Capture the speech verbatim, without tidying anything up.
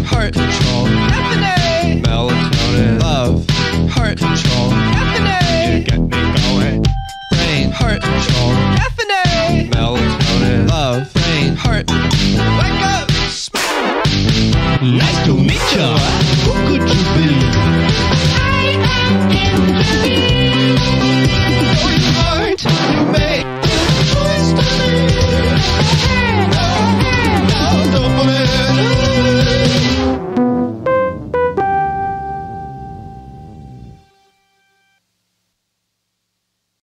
heart control, Caffeine. melatonin, Love. heart control, Caffeine. you get me going, brain, heart control, Caffeine.